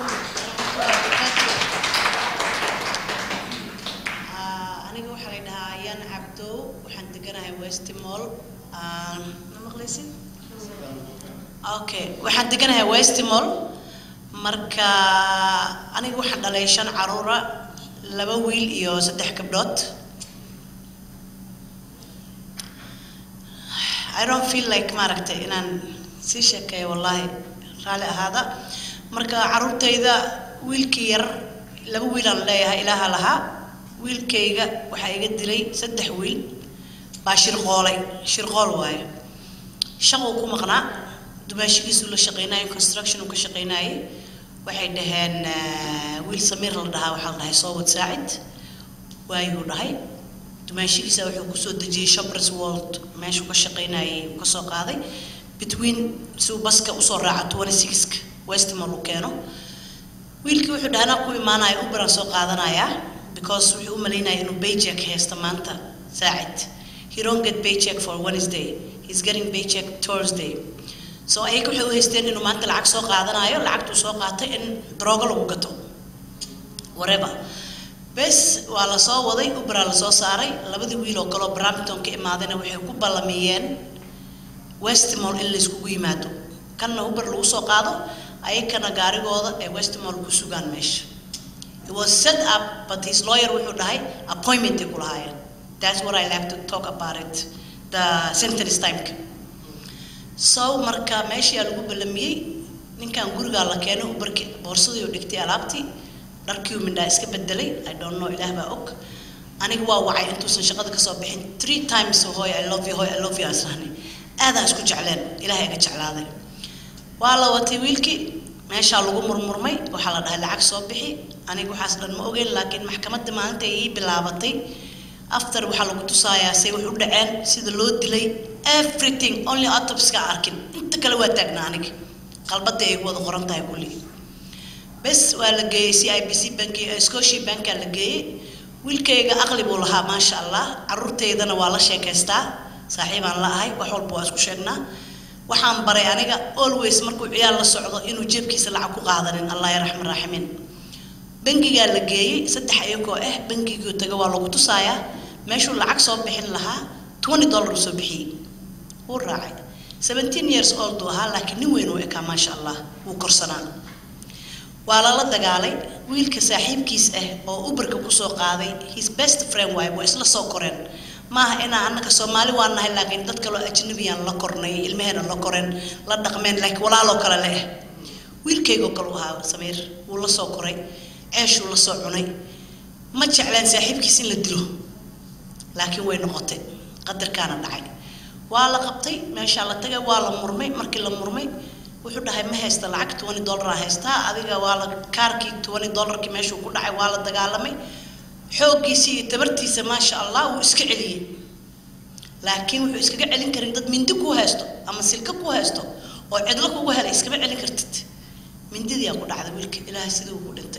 aniga waxaa la dhahaa ayaan cabdo waxaan deganahay West Mall ma maqlaysin okay waxaan deganahay West Mall marka aniga waxaan dhalay shan caruura laba wiil iyo saddex gabdhood I don't feel like maaragtay inaan si sheekeeyo wallahi raali ahaada marka caruurtayda wiilkii yar laba wiil aan leeyahay ilaaha lahaa wiilkayga waxaa iga dilay saddex wiil baa shirqoolay shirqool waaye shaqo ku maqnaa dumaashigiisu la shaqeynaayo construction uu ka shaqeynayay waxay dhaheen wiil samiir la dhahaa waxaa la dhahay soo wad saacid waayuu dhahay dumaashigiisa wuxuu ku soo dejiyay Shoppers World meesha uu ka shaqeynayay ka soo qaaday between suu baska u soo raaca twenty-six Westmall u keeno wiilkii wuxuu dhaana ku imaanaya Uber soo qaadanaya because wuxuu u maleynayay inuu paycheck haysto maanta saacid he don't get paycheck for Wednesday he's getting paycheck Thursday so ay ku wuxuu haysteen inuu maanta lacag soo qaadanayo lacagtu soo qaatay in droga lagu gato whatever bes waa la soo waday Uber la soo saaray labadii wiil oo kale Brampton ka imaadayna waxay ku ballamiyeen Westmall in la isku yimaado kana Uber lagu soo qaado ay kana gaarigooda ee Westmall ku sugan meesha it was set up but his lawyer wuxuu dhahay appointment ku lahaayeen that's what I like to talk about it the sentence time so marka meesha lagu ballamiyay ninkan guriga la keenay Uberki boorsadii oo dhigtay alaabtii dharkii minda iska bedelay I don't know ilaah baa og aniga waa wacay intuusan shaqada ka soo bixin three times hooy I love you hooy I love you asahni aad isku jecleen ilaahay ka jeclaaday waa la watay wiilkii meesha lagu murmurmay waxa la dhahay lacag soo bixi aniga waxaas dhan ma ogeyn laakiin maxkamadda maanta ay bilaabatay after waxa lagu tusayaa say wax u dhaceen sida loo dilay everything only autopsy ka arkin inta kale waa taagnaa aniga qalbada ay wada qoran tahay kulli bes waa la geeyay C I B C banki Scotia bank la geeyay wiilkayga aqli buu lahaa ma sha Allah carruurteedana waa la sheekaystaa saaxiibaan la ahay wax walba waa isku sheegnaa waxaan baray aniga always markuu ciyaar la socdo inuu jeebkiisa lacag ku qaadanin Allah ya raxman raximin bankiga la geeyay saddex ayagoo ah bankigu taga waa lagu tusayaa meeshuu lacag soo bixin lahaa twenty dollars soo bixiyay uu raacay seventeen years old ahaa laakiin nin weyn oo ekaa ma sha Allah wuu korsanaa waa la dagaalay wiilka saaxiibkiis ah oo Uberka ku soo qaaday his best friend way waa isla soo koreen maaha ina annaka Soomaali waan nahay laakiin dad kale oo ajnabiyaan la kornay ilmaheena la koreen la dhaqmeen like walaalo kale leh wiilkayga kale waxa Samiir wuu la soo koray ceesh uu la soo cunay ma jeclaan saaxiibkiis in la dilo laakiin way noqotay qadarkaana dhacay waa la qabtay meesha la tagay waa la murmay markii la murmay wuxuu dhahay ma haysta lacag twenty dollars haysta adiga waa la kaarkii twenty dollars ki meesha ku dhacay waa la dagaalamay xoogiisi tabartiisa ma sha Allah uu iska celiyay laakiin wuxuu iska celin karin dad mindi ku haysto ama silka ku haysto oo cidlo kugu helay iska celin kartid mindidii ku dhacday wiilka ilaahay sidoo uu dhintay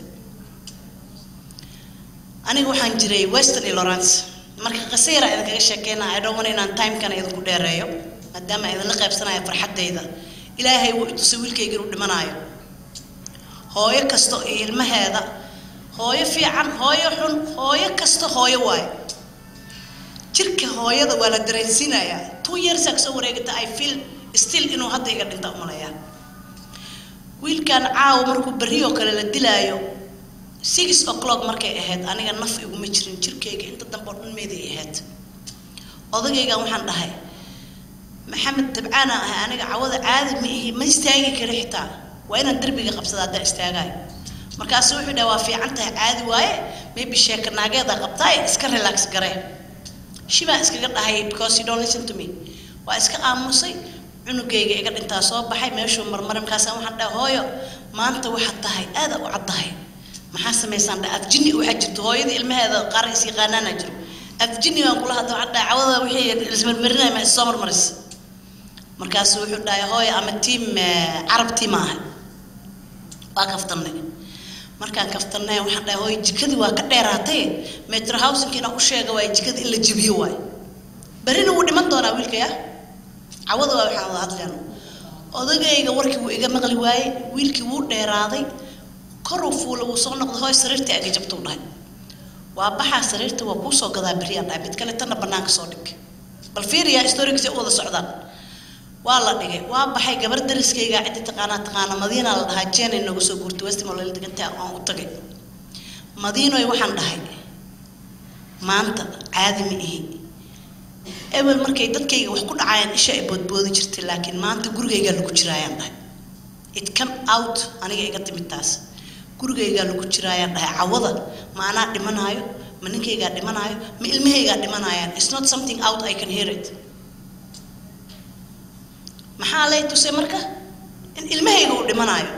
aniga waxaan jiray Western Lawrence marka qasayra idin kaga sheekeynaa I don't want inaan time kana idin ku dheereeyo maadaama idin la qaybsanayo farxadeyda ilaahay wuu tusay wiilkayga inuu dhimanayo hooyo kasto ilmaheeda hooyo fiican hooyo xun hooyo kasto hooyo waay jirka hooyada waa la dareensiinayaa two years ago soo wareegta I feel still inuu hadda iga dhinta umaleeyaa wiilkan caaw markuu bariyo kale la dilaayo six o'clock markay ahayd aniga naf iguma jirin jirkayga inta dambe dhan meeday ahayd odagayga waxaan dhahay maxamed tabcaana ah aniga cawada caadi ma ihi ma istaagi karo xitaa waa inaan darbiga qabsada hadda istaagayo markaas wuxuu dhahay waa fiican tahay caadi waaye maybe sheeka naageeda qabtay iska relax garee shiba iskaga dhahay because you don't listen to me waa iska aamusay cunugayga iga dhintaa soo baxay meeshuu marmaray markaas waxaan dhahay hooyo maanta waxa tahay aad u caddahay maxaa sameeysan dhaaf jinni waxa jirto hooyada ilmaheeda qaar is yaqaanana jiro af jinni waan kula hadda waxa dhahay cawada wixii ismarmarinay ma soo marmaris markaas wuxuu dhahay hooyo ama team Arab team ah waa kaftanay markaan kaftanay waxaan dhahay hooyo jikadi waa ka dheeraatay metro housing kina u sheega waa jikada in la jibiyo waay barina uu dhiman doonaa wiilkaya cawada waa waxaan wada hadlayno odagayga warkii uu iga maqli waayay wiilkii wuu dheeraaday koro fuul uu soo noqdo hooy sariirta aga jabto dhahay waa baxa sariirta waa ku soo gadaa bariya dhahay mid kale tan banaanka soo dhig bal fiiriya historicsi wada socdaan waa la dhigay waa baxay gabar dariskayga cid taqaana taqaana Madiina la dhahay jeenay nagu soo guurtay Westmall la digantay aan u tagay Madiino waxaan dhahay maanta caadi ma ihi eewal markay dadkayga wax ku dhacayaan isha ay boodboodi jirtay laakiin maanta gurigayga lagu jiraayaan dhahay it come out aniga iga timid taas gurigayga lagu jiraayaan dhahay cawada ma ana dhimanayo ma ninkayga dhimanayo ma ilmahayga dhimanayaan it's not something out I can hear it maxaa lay tusay marka in ilmahayga uu dhimanayo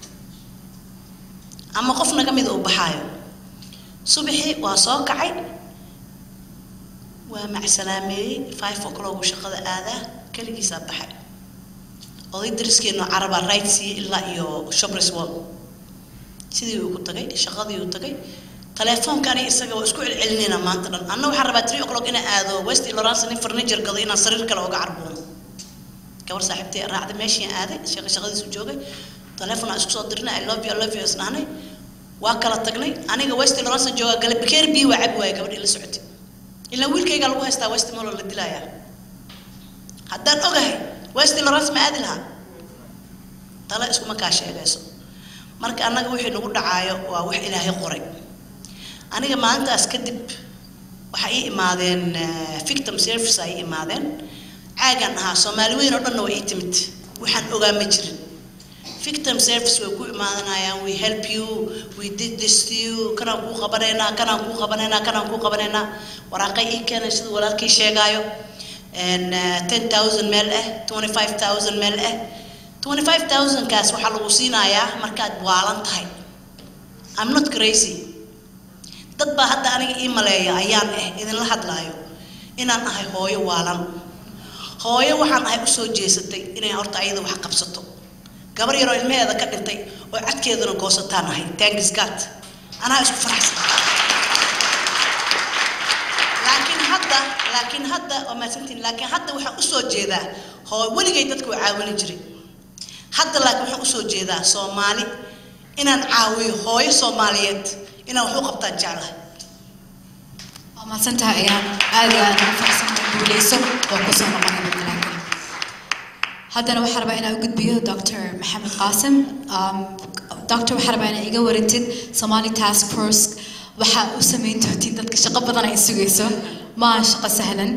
ama qof naga mid uu baxayo subaxii waa soo kacay waa macsalaameeyey five o'clock shaqada aadaa kaligiisa baxay oday dariskeena caraba right si ilaa iyo Shoppers World sidii uu ku tagay shaqadii uu tagay telefoonkan isaga waa isku celcelinayna maanta dhan anna waxaan rabaa three o'clock ina aado West Lawrence in furniture gado inaan sariir kale uga carbuuno gabar saaxiibtay raacda meeshii aaday shaqa shaqadiisu joogay telefoon aan isku soo dirnay I love you I love you isnaanay waa kala tagnay aniga West Lawrence jooga galab beer bi waa cab waay gabadhii la socotay ilaa wiilkayga lagu haystaa West Mall la dilaya haddaan ogahay West Lawrence ma aadi lahaa tala isku ma ka sheegayso marka anaga wixii nagu dhacaayo waa wax Ilaahay qoray aniga maalintaas kadib waxa ay imaadeen victim service ay imaadeen caagan ahaa Soomaali weyn oo dhan way timid waxaan ogaa ma jirin victim service way ku imaanayaan we help you we did this to you kana ku qabanayna kana ku qabanayna kana ku qabanayna waraaqay ii keenay sida walaalkii sheegayo and ten thousand meel ah twenty-five thousand meel ah twenty-five thousand kaas waxa lagu siinayaa markaad waalan tahay I'm not crazy dad ba hadda aniga ii maleeya ayaan ah idin la hadlaayo inaan ahay hooyo waalan hooyo waxaan ahay u soo jeesatay inay horta ayada wax qabsato gabar yar oo ilmeeda ka dhintay oo cadkeeduna goosataan ahay thanks God ana isku faraxsan laakiin hadda laakiin hadda oo ma santiin laakiin hadda waxa u soo jeedaa hooyo waligay dadku caawin jiray hadda laakiin waxa u soo jeedaa Soomaali inaan caawiyo hooyo Soomaaliyeed inaan wax u qabtaan jeclahay ma santahay ayaan aad iyo aad u faraxsanahay guuleyso oo ku soo noqonay dalka haddana waxaan rabaa inaan u gudbiyo Doctor Maxamed Qaasim um Doctor waxaan rabaa inaan iga warintid Somali Task Force waxa uu sameyn doontiin dadka shaqo badan ay sugayso ma shaqo sahlan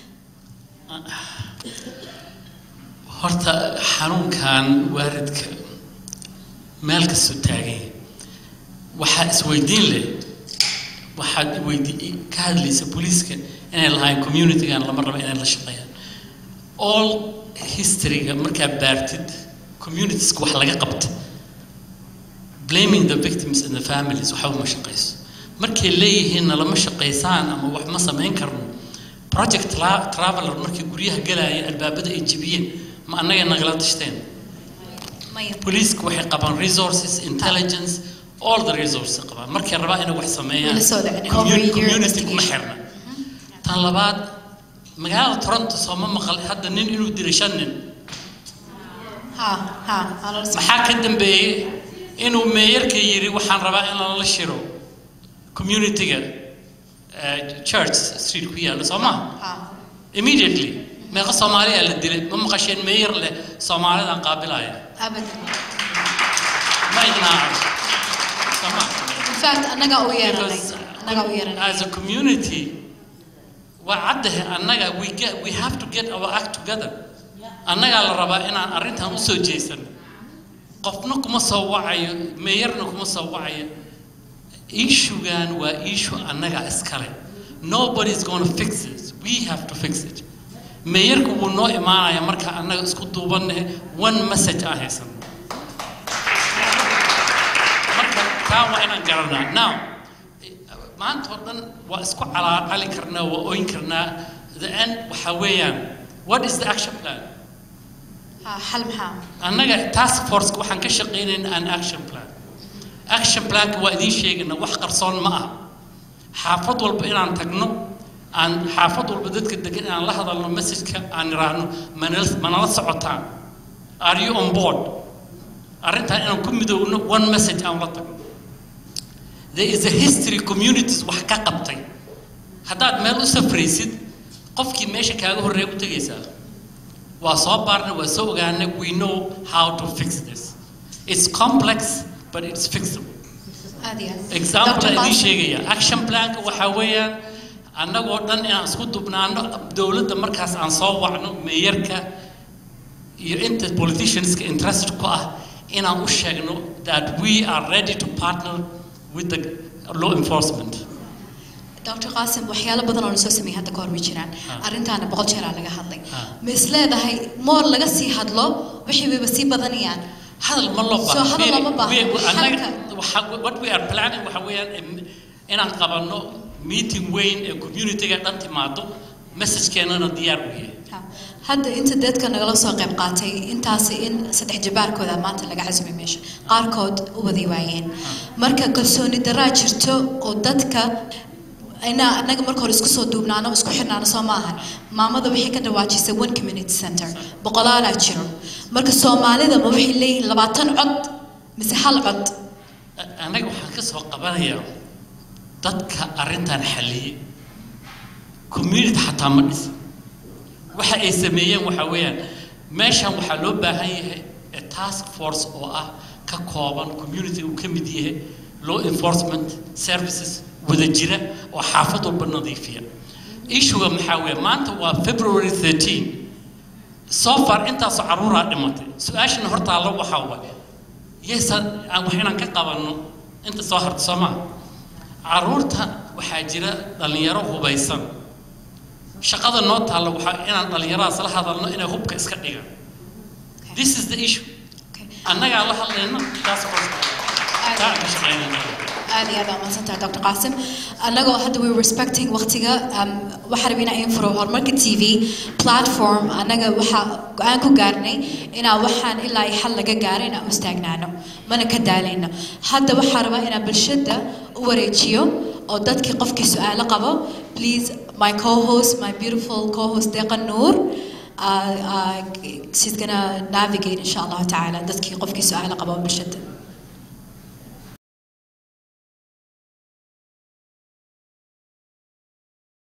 horta xanuunkan waaridka meel ka soo taagay waxa isweydiin leh waxaad weydiin ka hadlaysa booliiska inay lahayn community-gan lama rabo inay la shaqeeyaan all history-ga markaa baartid communities wax laga qabto blaming the victims and the families waxa uma shaqeyso markay leeyihiin lama shaqeysaan ama wax ma sameyn karno project traveler markii guryaha galaya albaabada ay jibiyeen ma annaga nagala tashteen police waxay qabaan resources intelligence all the resources qabaan markay rabaa inay wax sameeyaan community kuma xirna tan labaad magaalada Toronto soo ma maqal hadda nin inuu diray shan nin ha ha maxaa ka dambeeyay inuu meeyarka yiri waxaan rabaa in la shiro community-ga church street ku yaala soo ma immediately meeqa Soomaaliya la dilay ma maqasheen meeyar leh Soomaalidan qaabilaya abadan ma idnaa sama in fact anaga u yeeranay anaga u yeeranay as a community وعده أننا we get we have to get our act together. أننا على ربع إن أرنتها مسوي جيسن. قفناكم مسوعي ميرناكم مسوعي. issue gan wa issue أننا إسكالي. Nobody is going to fix it. We have to fix it. ميركم ونو إمانا يا مركا أننا إسكتوا بنه one message أهيسن. مركا كام وإنا قررنا now. ما أنت هردن واسكو على على كرنا وأوين كرنا the end وحويان what is the action plan؟ حل محام. أنا task force وحن كشقين an action plan. action plan كوادين شيء إنه وحقر صون معه. حافظوا البين عن تجنو عن حافظوا البدت كده كده عن لحظة المسج عن رانو من من الصعوتان. are you on board؟ أرنتها إنه كم بدو one message عن لطك. there is a history communities وحكا قبطي هداد ميلو سفريسيد قفكي ماشي كاغو هريكو تغيسا وصوبارنا وسوغانا we know how to fix this it's complex but it's fixable example اللي شيغيا action plan وحاويا أنا قردن إن أسكو دبنانو دولة مركز عن صوّعنو ميركا يرنت politicians interested كواه إن أوشيغنو that we are ready to partner with the law enforcement. Doctor Qasim waxyaalo badan oo la soo sameeyay hadda koor wajiraan arintaana boqol jeer laga hadlay misleedahay moor laga sii hadlo wixii way sii badanayaan hadal ma loo baahan so hadal ma baahan what we are planning waxa weeyaan inaan qabano meeting weyn ee community-ga dhan timaado message-keenana diyaar u yahay hadda inta dadka nagala soo qayb qaatay intaasi in saddex jabaarkooda maanta laga casumay meesha qaarkood u wadi waayeen marka kalsooni daraa jirto oo dadka ina anaga marka hore isku soo duubnaano isku xirnaano soo maahan maamada waxay ka dhawaajisay one community center boqolaal ah jiro marka Soomaalida ma waxay leeyihiin labaatan cod mise hal cod anaga waxaan ka soo qabanayaa dadka arrintan xaliyay community xataa ma dhis waxa ay sameeyeen waxa weeyaan meeshan waxa loo baahan yahay task force oo ah ka kooban community uu ka mid yahay law enforcement services wada jira oo xaafad walba nadiifiya issue maxaa weeye maanta waa February thirteen so far intaas caruura dhimatay su'aashana horta la waxa weeye yeesa aan waxaan ka qabanno inta soo harta Soomaa caruurta waxa jira dhalinyaro hubaysan shaqada noo taalo waxa inaan dhalinyarada la hadalno inay hubka iska dhigaan this is the issue annaga la hadlayna taas aadi aad ama santa Doctor Qasim annaga hadda we respecting waqtiga waxa rabina in furo horumarka T V platform annaga waxa aan ku gaarnay ina waxaan ilaa ay xal laga gaaray ina istaagnaano mana ka daalayna hadda waxa rabaa ina bulshada u wareejiyo oo dadkii qofkii su'aalo qabo please my co-host my beautiful co-host Deqa Noor uh, uh, she's gonna navigate inshallah ta'ala dadkii qofkii su'aalo qabo bulshada